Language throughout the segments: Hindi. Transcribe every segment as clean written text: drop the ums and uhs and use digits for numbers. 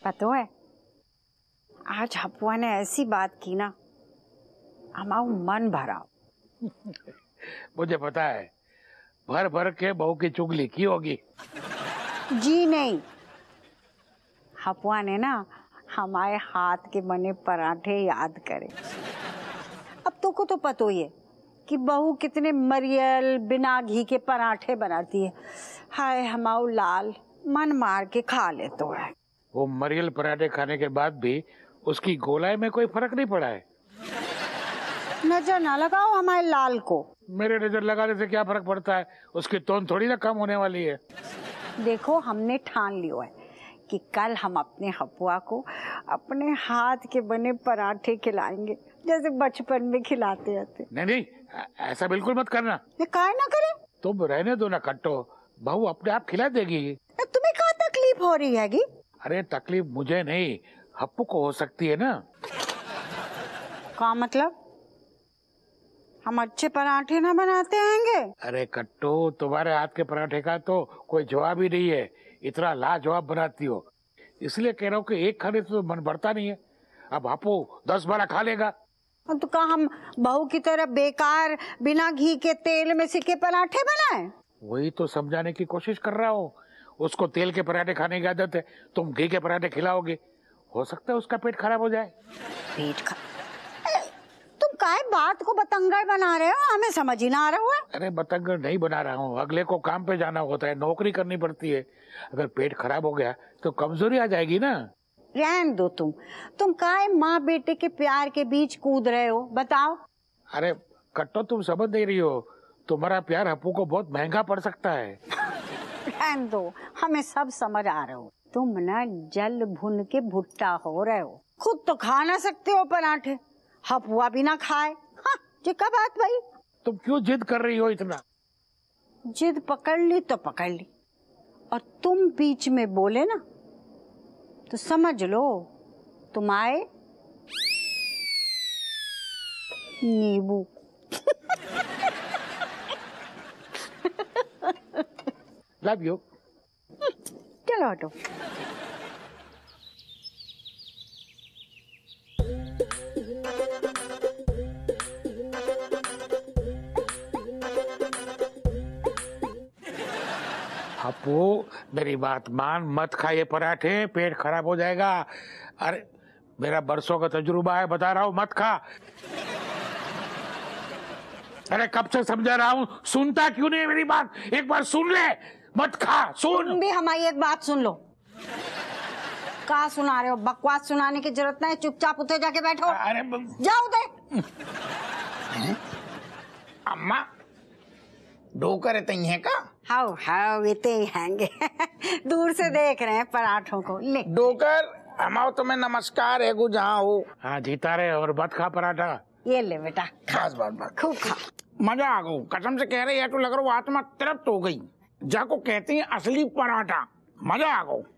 पता है आज हपुआ ने ऐसी बात की ना, हमारा मन भरा। मुझे पता है, भर भर के बहू की चुगली की होगी। जी नहीं, हपुआ ने ना हमारे हाथ के बने पराठे याद करे। अब तो को तो पता ही है कि बहू कितने मरियल बिना घी के पराठे बनाती है। हाय हमाऊ लाल मन मार के खा ले तो है। वो मरियल पराठे खाने के बाद भी उसकी गोलाई में कोई फर्क नहीं पड़ा है। नजर ना लगाओ हमारे लाल को। मेरे नजर लगाने से क्या फर्क पड़ता है, उसकी तोन थोड़ी ना कम होने वाली है। देखो हमने ठान लिया है कि कल हम अपने हपुआ को अपने हाथ के बने पराठे खिलाएंगे, जैसे बचपन में खिलाते थे। नहीं नहीं, ऐसा बिल्कुल मत करना। काय ना करे? तुम रहने दो ना कट्टो, बहू अपने आप खिला देगी। तुम्हें क्या तकलीफ हो रही है? अरे तकलीफ मुझे नहीं, हप्पू को हो सकती है ना। क्या मतलब? हम अच्छे पराठे ना बनाते हैंगे? अरे कट्टो, तुम्हारे हाथ के पराठे का तो कोई जवाब ही नहीं है। इतना लाजवाब बनाती हो, इसलिए कह रहा हूँ कि एक खाने से तो मन भरता नहीं है। अब हप्पू 10-12 खा लेगा। तो क्या हम बहू की तरह बेकार बिना घी के तेल में सिके पराठे बनाए? वही तो समझाने की कोशिश कर रहा हूँ। उसको तेल के पराठे खाने की आदत है, तुम घी के पराठे खिलाओगे, हो सकता है उसका पेट खराब हो जाए। पेट तुम काय बात को बतंगड़ बना रहे हो? हमें समझ ही ना आ रहा है। अरे बतंगड़ नहीं बना रहा हूँ, अगले को काम पे जाना होता है, नौकरी करनी पड़ती है। अगर पेट खराब हो गया तो कमजोरी आ जाएगी ना। रहन दो तुम काय माँ बेटे के प्यार के बीच कूद रहे हो, बताओ। अरे कट्टो, तुम समझ नहीं रही हो, तुम्हारा प्यार हप्पू को बहुत महंगा पड़ सकता है। रहन दो, हमें सब समझ आ रहा हो। तुम ना जल भुन के भुट्टा हो रहे हो। खुद तो खा ना सकते हो पराठे, हपुआ भी ना खाए। हाँ, ये क्या बात भाई? तुम क्यों जिद कर रही हो इतना? जिद पकड़ ली तो पकड़ ली, और तुम बीच में बोले ना तो समझ लो तुम आए नींबू। Love you. चलो हटो। हप्पू मेरी बात मान, मत खाइए पराठे, पेट खराब हो जाएगा। अरे मेरा बरसों का तजुर्बा है, बता रहा हूँ मत खा। अरे कब से समझा रहा हूँ, सुनता क्यों नहीं है मेरी बात? एक बार सुन ले, मत खा, सुन। तुम भी हमारी एक बात सुन लो। क्या सुना रहे हो? बकवास सुनाने की जरूरत नहीं, चुपचाप उठे जाके बैठो। अरे जाओ दे। अम्मा डोकर है का? हाउ हाउ इतने ही हैंगे। दूर से देख रहे हैं पराठों को। ले डोकर, अमाओ तुम्हें नमस्कार है गु जहाँ हो। हाँ जीता रहे, और मत खा पराठा। ये ले बेटा, बस बस बस, खूब खा। मजा आ गया, कसम से कह रहे हैं तो लग रहा आत्मा तृप्त हो गई। जाको कहते हैं असली पराठा, मजा आ गया।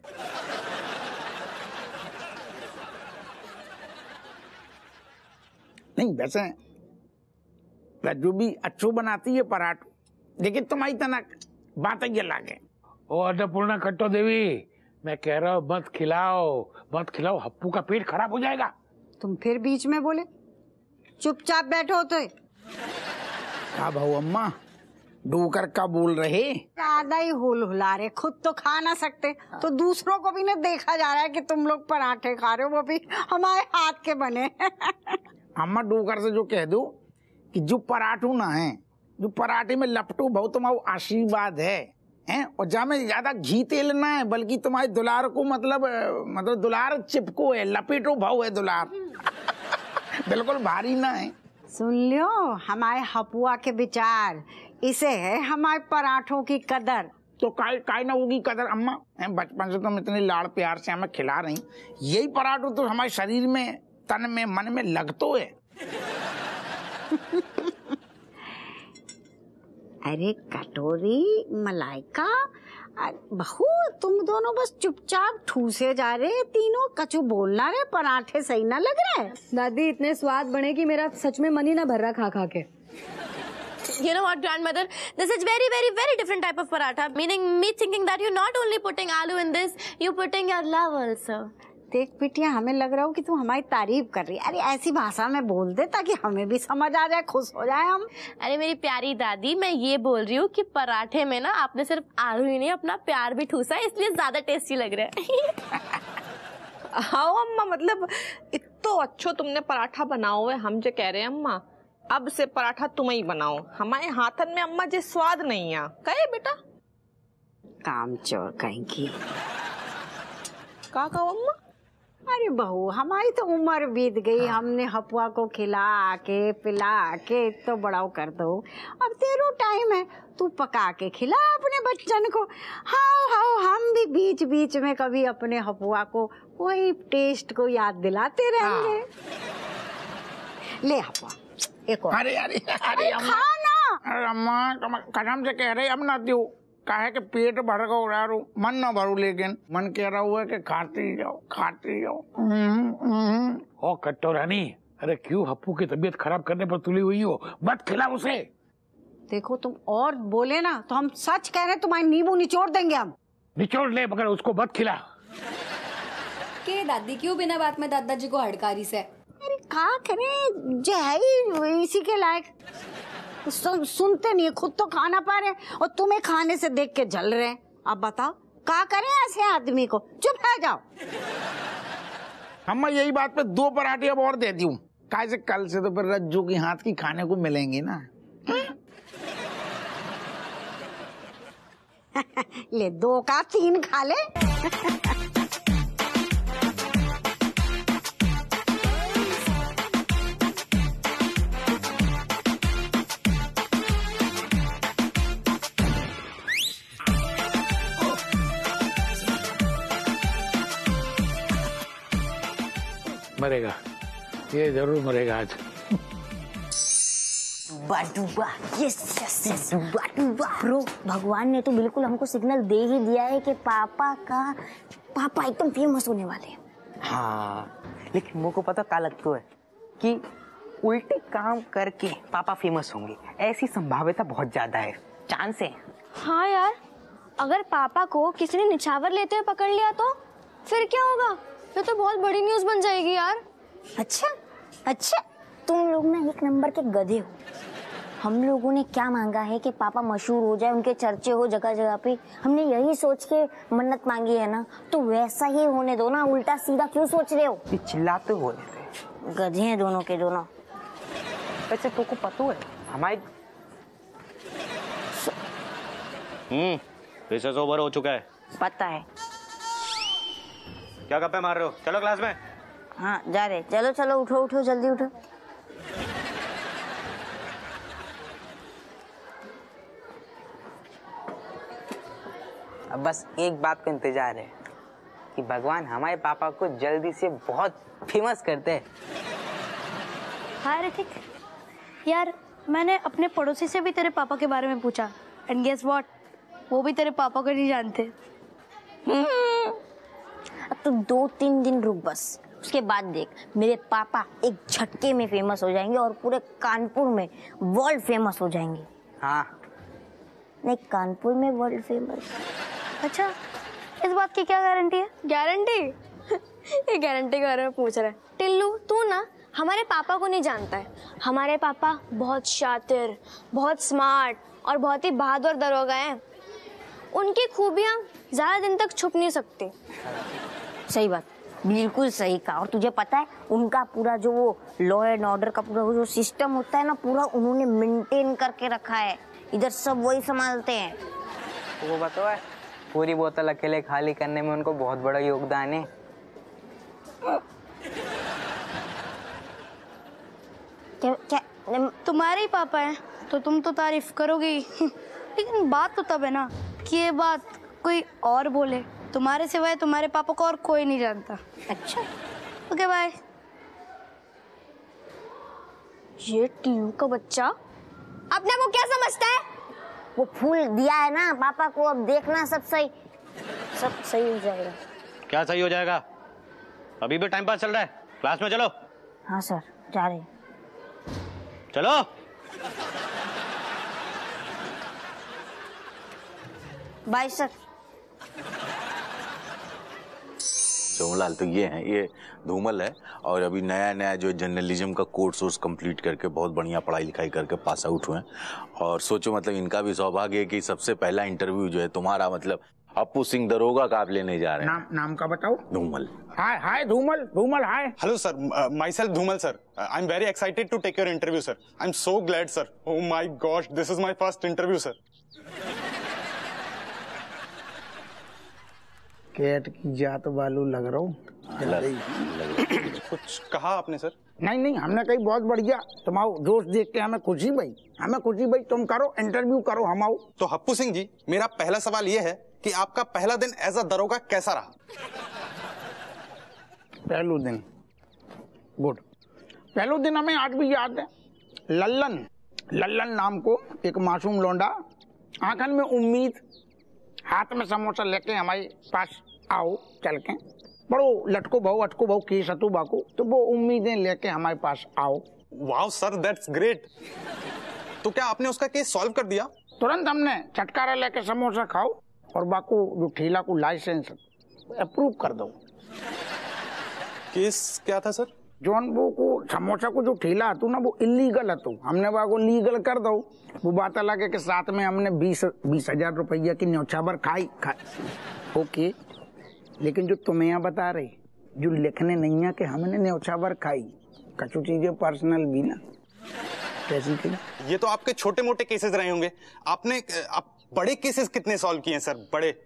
नहीं वैसे रज्जू भी अच्छो बनाती है पराठा, लेकिन तुम्हारी तना बात ये लागे। ओ अन्नपूर्णा कट्टो देवी, मैं कह रहा हूँ मत खिलाओ, मत खिलाओ, हप्पू का पेट खराब हो जाएगा। तुम फिर बीच में बोले, चुपचाप बैठो। तो क्या भाऊ अम्मा, डोकर का बोल रहे? ज्यादा ही हुला रहे, खुद तो खा ना सकते तो दूसरों को भी ना देखा जा रहा है कि तुम लोग पराठे खा रहे हो, वो भी हमारे हाथ के बने। अम्मा डोकर से जो कह दो कि जो पराठू ना है, जो पराठे में लपटू भाव तुम्हारा आशीर्वाद है, और जहाँ में ज्यादा घी तेल ना है, बल्कि तुम्हारे दुलार को मतलब दुलार चिपको है, लपेटो भाव है दुलार। बिल्कुल भारी ना है। सुन लो हमारे हपुआ के विचार, इसे है हमारे पराठों की कदर। तो काय ना होगी कदर अम्मा, बचपन से तुम इतने लाड़ प्यार से हमें खिला रही, यही पराठो तो हमारे शरीर में, तन में, मन में लगतो है। अरे कटोरी मलाइका, बहू तुम दोनों बस चुपचाप ठूसे जा रहे, तीनों कछु बोलना रहे, पराठे सही ना लग रहे। दादी इतने स्वाद बने कि मेरा सच में मन ही ना भर रहा खा खा के। You know what, grandmother? This is very, very, very different type of paratha. Meaning me thinking that you're not only putting aloo in this, you're putting your love also. देख बिटिया, हमें लग रहा हो कि तू हमारी तारीफ कर रही है। अरे ऐसी भाषा में बोल दे ताकि हमें भी समझ आ जाए, खुश हो जाए हम। अरे मेरी प्यारी दादी, मैं ये बोल रही हूँ कि पराठे में ना आपने सिर्फ आलू ही नहीं अपना प्यार भी ठूसा है, इसलिए ज्यादा टेस्टी लग रहा है। हाँ अम्मा, मतलब इतो अच्छो तुमने पराठा बनाओ है। हम जो कह रहे हैं अम्मा, अब से पराठा तुम ही बनाओ, हमारे हाथन में अम्मा जे स्वाद नहीं है। कहे बेटा काम चोर कहेंगी। का कहो अम्मा? अरे बहू, हमारी तो उम्र बीत गई। हमने हपुआ को खिला के पिला के तो बड़ा कर दो। अब तेरो टाइम है, तू पका के खिला अपने बच्चन को। हाँ, हम भी बीच बीच में कभी अपने हपुआ को वही टेस्ट को याद दिलाते रहेंगे। ले हपुआ एक और। अरे अरे अरे अम्मा, खाना। अरे अम्मा कसम से कह रहे अब ना दियो, काहे के पेट भर गो यारो, मन ना भरू, लेकिन मन कह रहा हुआ कि खाते ही जाओ खाते ही जाओ। ओ कट्टो रानी, अरे क्यों हप्पू की तबीयत खराब करने पर तुली हुई हो? मत खिला उसे। देखो तुम और बोले ना तो हम सच कह रहे हैं, तुम्हारी नींबू निचोड़ देंगे हम। निचोड़ ले, मगर उसको मत खिला। के दादी क्यों बिना बात में दादाजी को हड़कारी से? अरे का करें, जो है ही इसी के लायक। सुनते नहीं, खुद तो खाना पा रहे और तुम्हें खाने से देख के जल रहे हैं। अब बताओ का करें ऐसे आदमी को? चुप है जाओ। अम्मा यही बात पे 2 पराठे अब और दे दूं, काहे से कल से तो फिर रज्जू की हाथ की खाने को मिलेंगी ना। ले 2 का 3 खा ले। मरेगा, ये जरूर मरेगा आज। बाडूबा, यस यस यस, बाडूबा। ब्रो, भगवान ने तो बिल्कुल हमको सिग्नल दे ही दिया है कि पापा एकदम फेमस होने वाले हैं। हाँ, लेकिन मुझको पता क्या लगता है कि उल्टे काम करके पापा फेमस होंगे, ऐसी संभावना बहुत ज्यादा है, चांस है। हाँ यार, अगर पापा को किसी ने निछावर लेते हुए पकड़ लिया तो फिर क्या होगा? ये तो बहुत बड़ी न्यूज बन जाएगी यार। अच्छा, तुम लोग ना 1 नंबर के गधे हो। हम लोगों ने क्या मांगा है कि पापा मशहूर हो जाए, उनके चर्चे हो जगह जगह पे। हमने यही सोच के मन्नत मांगी है ना, तो वैसा ही होने दो ना। उल्टा सीधा क्यों सोच रहे हो? ये चिल्लाते हो रहे, गधे हैं दोनों के दोनों। वैसे तुमको पता है हमारे रिसेस ओवर हो चुका है। पता है। क्या गप्पे मार रहे हो? चलो क्लास में। हाँ जा रहे, चलो उठो जल्दी उठो। अब बस एक बात का इंतजार है कि भगवान हमारे पापा को जल्दी से बहुत फेमस करते हैं। हाय ऋतिक, यार मैंने अपने पड़ोसी से भी तेरे पापा के बारे में पूछा, एंड गेस व्हाट, वो भी तेरे पापा को नहीं जानते। अब तो 2-3 दिन रुक बस, उसके बाद देख मेरे पापा एक झटके में फेमस हो जाएंगे और पूरे कानपुर में वर्ल्ड फेमस हो जाएंगे। हाँ नहीं, कानपुर में वर्ल्ड फेमस। अच्छा, इस बात की क्या गारंटी है? गारंटी? ये गारंटी के बारे में पूछ रहा है। टिल्लू, तू ना हमारे पापा को नहीं जानता है। हमारे पापा बहुत शातिर, बहुत स्मार्ट और बहुत ही बहादुर दरोगा हैं। उनकी खूबियां ज्यादा दिन तक छुप नहीं सकती। सही बात, बिल्कुल सही कहा। और तुझे पता है उनका पूरा जो वो लॉ एंड ऑर्डर का पूरा जो सिस्टम होता है ना, पूरा उन्होंने मेंटेन करके रखा है। इधर सब वही संभालते हैं। वो बताओ, पूरी बोतल अकेले खाली करने में उनको बहुत बड़ा योगदान है। क्या तुम्हारे ही पापा हैं तो तुम तो तारीफ करोगे ही। लेकिन बात तो तब है ना कि ये बात कोई और बोले। तुम्हारे सिवाय तुम्हारे पापा को और कोई नहीं जानता। अच्छा, ओके बाय। ये टिल्लू का बच्चा अपने आप को क्या समझता है? वो फूल दिया है ना पापा को, अब देखना सब सही हो जाएगा। क्या सही हो जाएगा? अभी भी टाइम पास चल रहा है, क्लास में चलो। हाँ सर, जा रहे। चलो। Bye sir. सोमलाल तो ये हैं, ये धूमल है और अभी नया नया जो जर्नलिज्म का कोर्स कंप्लीट करके बहुत बढ़िया पढ़ाई लिखाई करके पास आउट हुए हैं। और सोचो मतलब इनका भी सौभाग्य है कि सबसे पहला इंटरव्यू जो है तुम्हारा मतलब अप्पू सिंह दरोगा का आप लेने जा रहे हैं। नाम का बताओ। Dhumal. Hi hi Dhumal, Dhumal hi. Hello sir, myself Dhumal sir. I am very excited to take your interview sir. I am so glad sir. Oh my god, this is my first interview sir. Cat की जात वालू लग रहा हूँ। कुछ कहा आपने सर? नहीं, हमने कही बहुत बढ़िया। तुम आओ, जोश देख के हमें खुशी भाई, तुम करो इंटरव्यू करो, हम आओ। तो हप्पू सिंह जी, मेरा पहला सवाल यह है कि आपका पहला दिन एज अ दरोगा कैसा रहा? पहलू दिन गुड। पहलू दिन हमें आज भी याद है। लल्लन नाम को एक मासूम लौंडा, आंखन में उम्मीद, हाथ में समोसा लेके हमारे पास आओ चल के। बड़ो लटको भाऊ केस हतु बाको, तो वो उम्मीदें लेके हमारे पास आओ। Wow sir, that's great. तो क्या आपने उसका केस सॉल्व कर दिया? तुरंत हमने छटकारा लेके समोसा खाओ और बाको जो ठेला को लाइसेंस अप्रूव कर दो। केस क्या था सर? जोन वो को समोसा को जो ठेला हतु ना वो इलीगल हतु, हमने वो लीगल कर दो। वो बात लगे के साथ में हमने 20,000 रुपया की न्यौछावर खाई। ओके, लेकिन जो तुम्हें यहाँ बता रहे जो लिखने नहीं है कि हमने न्यौछावर खाई, कछु चीजें पर्सनल भी ना कैसी की। ये तो आपके छोटे मोटे केसेस रहे होंगे। आपने बड़े केसेस कितने सॉल्व किए हैं सर?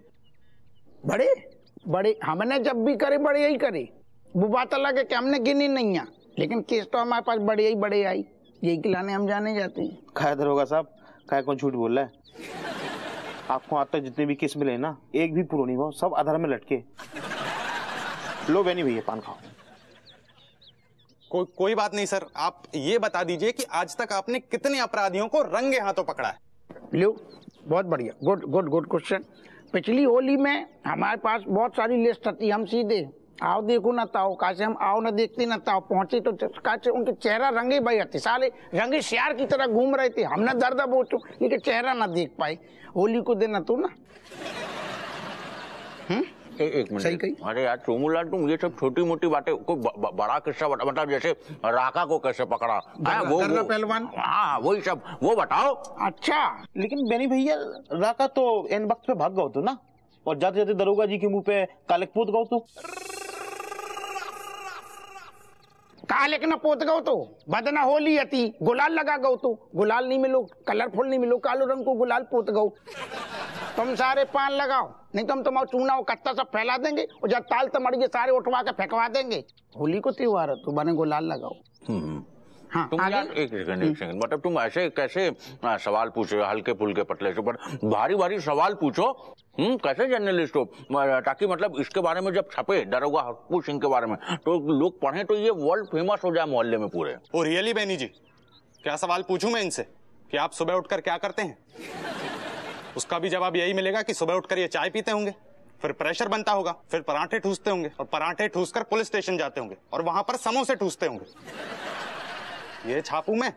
बड़े हमने जब भी करे बड़े ही करे। वो बात अलग है कि हमने गिनी नहीं है, लेकिन केस तो हमारे पास बड़े आई, यही खिलाने हम जाने जाते हैं। खैर दरोगा साहब, काय कौन झूठ बोल रहा है? आपको आज तक जितने भी केस मिले ना, एक भी पूरा नहीं हुआ, सब आधार में लटके। लो बेनी भैया पान खाओ। कोई बात नहीं सर, आप ये बता दीजिए कि आज तक आपने कितने अपराधियों को रंगे हाथों पकड़ा है? लो, बहुत बढ़िया, गुड क्वेश्चन। पिछली होली में हमारे पास बहुत सारी लिस्ट थी। हम सीधे आओ देखो न ताओ, कासे हम आओ न देखते न ताओ, पहुंचे तो कासे उनके चेहरा रंगे भाई हथे, साले रंगे श्यार की तरह घूम रहे थे। हमने दर्द बोचो लेकिन चेहरा न देख पाए। होली को देना तू ना। एक मिनट, सही कही। अरे यार सोमूलाल, तुम ये सब छोटी मोटी बातें, कोई बड़ा किस्सा मतलब जैसे राका को कैसे पकड़ा, वो पहलवान, हाँ वही सब, वो बताओ। अच्छा, लेकिन बेनी भैया राका तो इन वक्त पे भाग गए तो ना, और जाते जाते दरोगा जी के मुंह पे काले पोत गए तो। काले न पोत गो तो बदना होली अति गुलाल लगा गो तो गुलाल नहीं मिलो, कलरफुल नहीं मिलो, कालो रंग को गुलाल पोत गो। तुम सारे पान लगाओ, नहीं तुम तुम्हारा चूना कत्ता सब फैला देंगे और जब ताल तमड़िए सारे उठवा के फेंकवा देंगे। होली को त्योहार है, तो बने गुलाल लगाओ। हाँ, तुम यार एक सेकंड, मतलब तुम ऐसे कैसे सवाल पूछे, हल्के फुल्के पतले से, पर भारी भारी सवाल पूछो। कैसे जर्नलिस्ट हो, ताकि मतलब इसके बारे में जब छपे दरोगा हप्पू सिंह के बारे में तो लोग पढ़े तो ये वर्ल्ड फेमस हो जाए मोहल्ले में पूरे। ओ रियली बेनी जी, क्या सवाल पूछूं मैं इनसे कि आप सुबह उठकर क्या करते हैं? उसका भी जवाब यही मिलेगा कि सुबह उठकर ये चाय पीते होंगे, फिर प्रेशर बनता होगा, फिर पराठे ठूसते होंगे, और पराठे ठूसकर पुलिस स्टेशन जाते होंगे और वहां पर समोसे ठूसते होंगे। ये छापू मैं।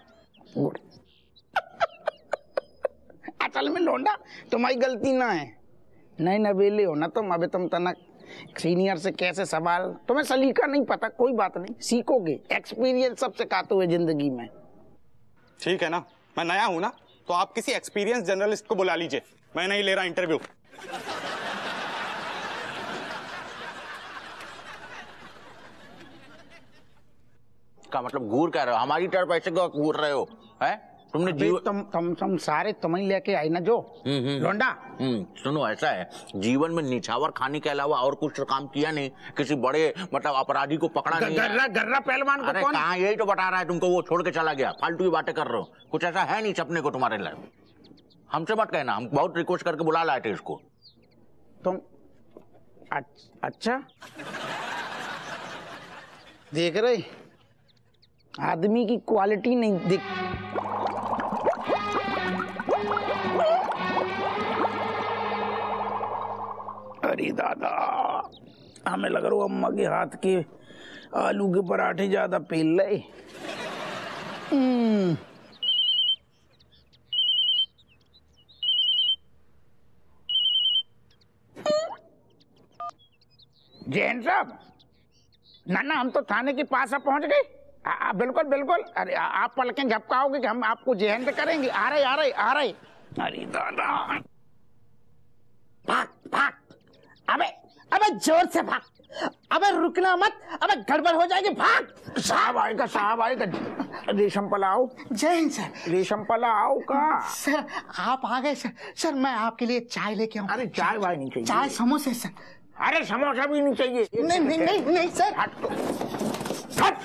असल में लौंडा तुम्हारी गलती ना है, नहीं नवेले हो ना तुम। अभी तुम तनक सीनियर से कैसे सवाल, तुम्हें सलीका नहीं पता, कोई बात नहीं, सीखोगे। एक्सपीरियंस सबसे काते हुए जिंदगी में। ठीक है ना, मैं नया हूं ना, तो आप किसी एक्सपीरियंस जर्नलिस्ट को बुला लीजिए, मैं नहीं ले रहा इंटरव्यू। का मतलब घूर कह रहे हो, हमारी तरफ ऐसे क्यों घूर रहे हो? है तुमने तुम सारे तुम ही लेके आई ना जो लौंडा। सुनो, ऐसा है, जीवन में निछावर खाने के अलावा और कुछ काम किया नहीं, किसी बड़े मतलब अपराधी को पकड़ा नहीं। गर्रा पहलवान को कौन? कहाँ, यही तो बता रहा है तुमको, वो छोड़ के चला गया। फालतू की बातें कर रहे हो, कुछ ऐसा है नहीं छपने को तुम्हारे लिए। हमसे मत कहना, हम बहुत रिक्वेस्ट करके बुला लाए थे इसको। तुम अच्छा देख रहे, आदमी की क्वालिटी नहीं दिख। अरे दादा, हमें लग रहा अम्मा के हाथ के आलू के पराठे ज्यादा पेल रहे। जैन साहब, ना हम तो थाने के पास अब पहुंच गए। बिल्कुल बिल्कुल। अरे आप पलकें झपकाओगे कि हम आपको जेहन करेंगे। आ रहे। अरे दादा, भाग। अबे जोर से भाग। अबे रुकना मत, अबे गड़बड़ हो जाएगी, भाग। साहब आएगा। रेशम पलाओ। जय हिंद सर। रेशम पलाओ का। सर आप आ गए सर। सर मैं आपके लिए चाय लेके आऊँ। अरे चाय वाय नहीं चाहिए। चाय समोसे सर। अरे समोसा भी नहीं चाहिए। नहीं सर। हट।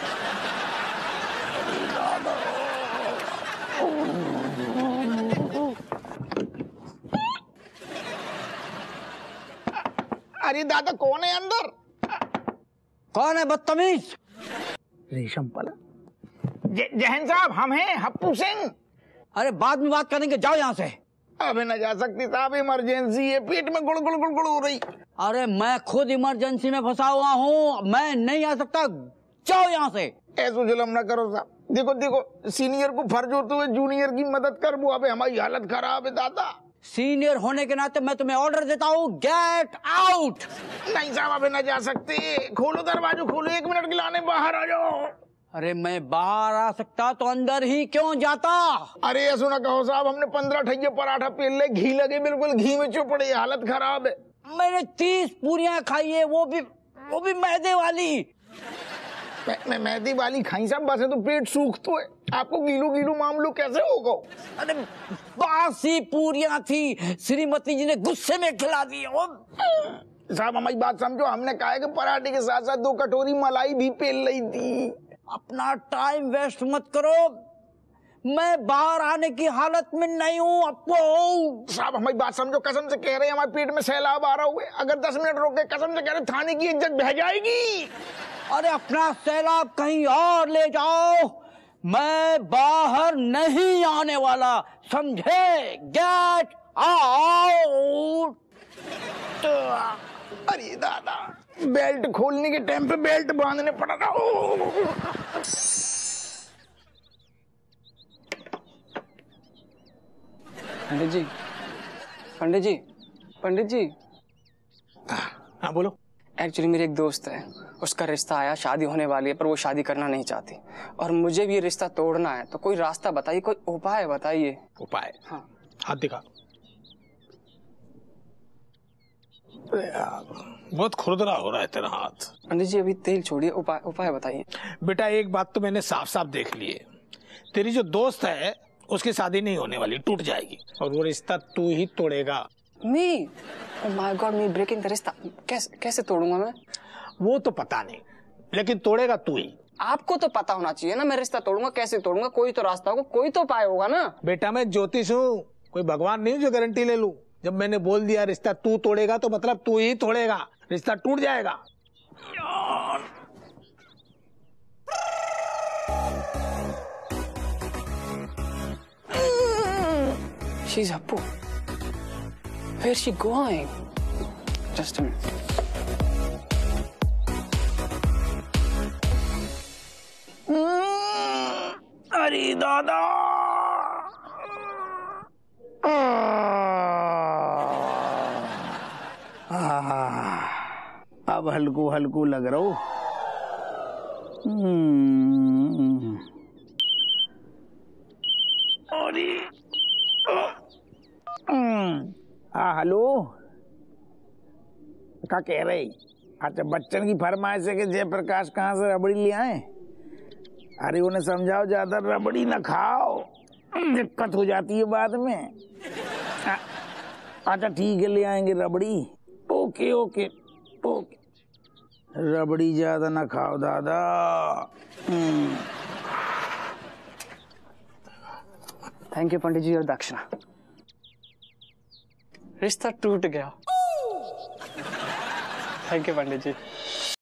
अरे दादा, कौन है अंदर? कौन है बदतमीज? रेशम पला। जहन साहब, हम हैं हप्पू सिंह। अरे बाद में बात करेंगे, जाओ यहाँ से। अबे न जा सकती साहब, इमरजेंसी है, पेट में गुड़ हो रही। अरे मैं खुद इमरजेंसी में फंसा हुआ हूँ, मैं नहीं आ सकता, जाओ यहाँ से। ऐसा जुलम न करो साहब। देखो सीनियर को फर्ज होते हुए जूनियर की मदद कर। वो अबे हमारी हालत खराब है दादा। सीनियर होने के नाते मैं तुम्हें ऑर्डर देता हूँ, गेट आउट। नहीं साहब, अबे न जा सकते। खोलो दरवाजा, खोलो, 1 मिनट के लाने बाहर आ जाओ। अरे मैं बाहर आ सकता तो अंदर ही क्यों जाता? अरे ऐसा ना कहो साहब, हमने 15 ठैये पराठा पेल ले, घी लगे, बिल्कुल घी में चुपड़े, हालत खराब है। मैंने 30 पूरियां खाई है, वो भी मैदे वाली। मैदे वाली खाई साहब, बस है तो पेट सूख तो है। आपको गीलू मामलू कैसे होगा? अरे बासी पूरियां थी, श्रीमती जी ने गुस्से में खिला दी। साहब हमारी बात समझो, हमने कहा है कि पराठे के साथ साथ 2 कटोरी मलाई भी पेल रही थी। अपना टाइम वेस्ट मत करो, मैं बाहर आने की हालत में नहीं हूँ। आपको साहब हमारी बात समझो, कसम से कह रहे हैं, हमारे पेट में सैलाब आ रहा हुए। अगर 10 मिनट रोक गए, कसम से कह रहे, थाने की इज्जत बह जाएगी। अरे अपना सैलाब कहीं और ले जाओ, मैं बाहर नहीं आने वाला, समझे? Get out. अरे दादा, बेल्ट खोलने के टाइम पे बेल्ट बांधने पड़ा था। पंडित जी। हाँ बोलो। एक्चुअली मेरे एक दोस्त है, उसका रिश्ता आया, शादी होने वाली है, पर वो शादी करना नहीं चाहती और मुझे भी ये रिश्ता तोड़ना है। तो कोई रास्ता बताइए, कोई उपाय बताइए। उपाय? हाँ। हाथ दिखा। बहुत खुरदरा हो रहा है तेरा हाथ। पंडित जी अभी तेल छोड़िए, उपाय बताइए। बेटा एक बात तो मैंने साफ साफ देख ली है, तेरी जो दोस्त है उसकी शादी नहीं होने वाली, टूट जाएगी, और वो रिश्ता तू ही तोड़ेगा। Me, oh my god, me breaking the रिश्ता। कैसे तोड़ूंगा मैं? वो तो पता नहीं, लेकिन तोड़ेगा तू ही। आपको तो पता होना चाहिए ना, मैं रिश्ता तोड़ूंगा कैसे तोड़ूंगा, कोई तो रास्ता होगा, कोई तो उपाय होगा ना। बेटा मैं ज्योतिष हूँ, कोई भगवान नहीं जो गारंटी ले लूं। जब मैंने बोल दिया रिश्ता तू तोड़ेगा तो मतलब तू ही तोड़ेगा, रिश्ता टूट जाएगा। She's Appu. Where's she going? Just a minute. अरे दादा, अब हल्कू लग रहा हूँ। हेलो, क्या कह रहे? अच्छा, बच्चन की फरमाइश है कि जयप्रकाश कहाँ से रबड़ी ले आए। अरे उन्हें समझाओ ज्यादा रबड़ी ना खाओ, दिक्कत हो जाती है बाद में। अच्छा ठीक है, ले आएंगे rabri. Okay okay okay, rabri ज्यादा ना खाओ दादा। थैंक यू पंडित जी, और दक्षिणा। रिश्ता टूट गया। Thank you pandit ji.